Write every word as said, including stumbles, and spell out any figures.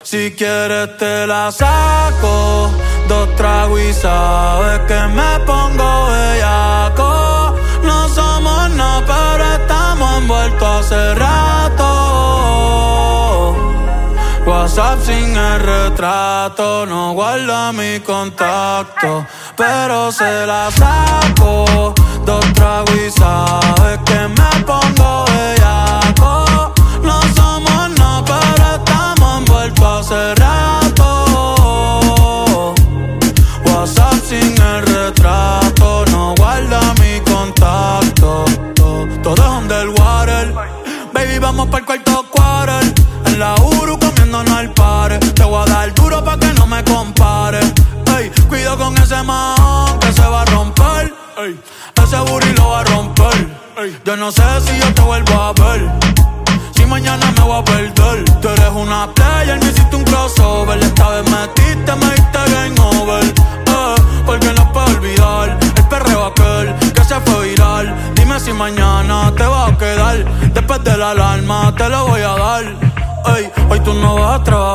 Si quieres te la saco, dos tragos y sabes que me pongo bellaco. No somos nada, pero estamos envueltos hace rato. WhatsApp sin el retrato, no guarda mi contacto, pero se la saco, dos tragos y sabes que me pongo bellaco. No somos nada, pero estamos envueltos hace rato. WhatsApp sin el retrato, no guarda mi contacto. Todo es underwater, baby, vamos pa'l cuarto quarter. En la Uru comiéndonos al pare. Te voy a dar duro pa' que no me compare. Ey, cuido con ese man que se va a romper. Ey, ese booty lo va a romper. Ey, yo no sé si yo te vuelvo a ver, si mañana me voy a perder. Tú eres una player, me hiciste un crossover. Esta vez metiste, me diste game over. Eh, porque no puedo olvidar el perreo aquel que se fue viral. Dime si mañana te vas a quedar. Después de la alarma te lo voy a dar. Ey, hoy tú no vas a trabajar.